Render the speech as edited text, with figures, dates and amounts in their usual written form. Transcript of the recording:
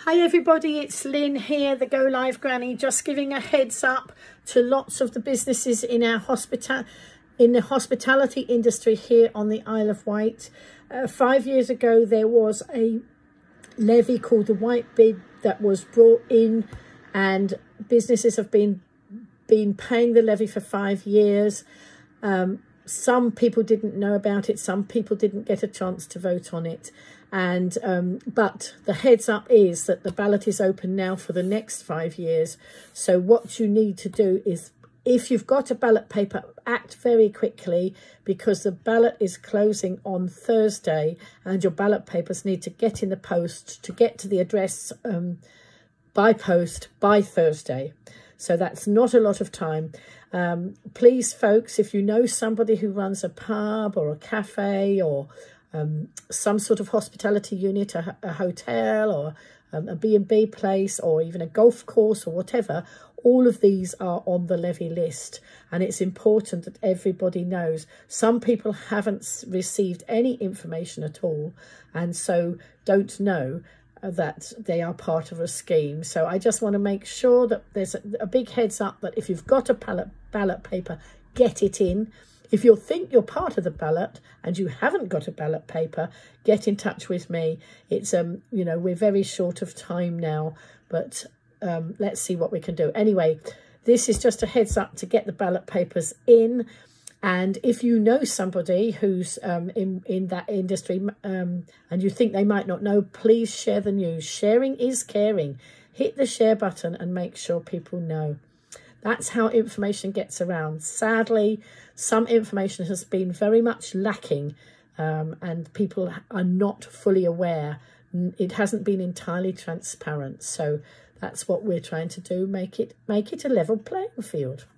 Hi everybody, it's Lynn here, the Go Live Granny, just giving a heads up to lots of the businesses in our hospitality industry here on the Isle of Wight. 5 years ago there was a levy called the White Bid that was brought in, and businesses have been paying the levy for 5 years. Some people didn't know about it, some people didn't get a chance to vote on it, and but the heads up is that the ballot is open now for the next 5 years. So what you need to do is, if you've got a ballot paper, act very quickly, because the ballot is closing on Thursday and your ballot papers need to get in the post to get to the address by post by Thursday. So that's not a lot of time. Please, folks, if you know somebody who runs a pub or a cafe or some sort of hospitality unit, a hotel or a B&B place or even a golf course or whatever, all of these are on the levy list, and it's important that everybody knows. Some people haven't received any information at all and so don't know that they are part of a scheme. So I just want to make sure that there's a big heads up that if you've got a ballot paper, get it in. If you think you're part of the ballot and you haven't got a ballot paper, get in touch with me. It's you know, we're very short of time now, but let's see what we can do. Anyway, this is just a heads up to get the ballot papers in. And if you know somebody who's in that industry and you think they might not know, please share the news. Sharing is caring. Hit the share button and make sure people know. That's how information gets around. Sadly, some information has been very much lacking and people are not fully aware. It hasn't been entirely transparent. So that's what we're trying to do, make it a level playing field.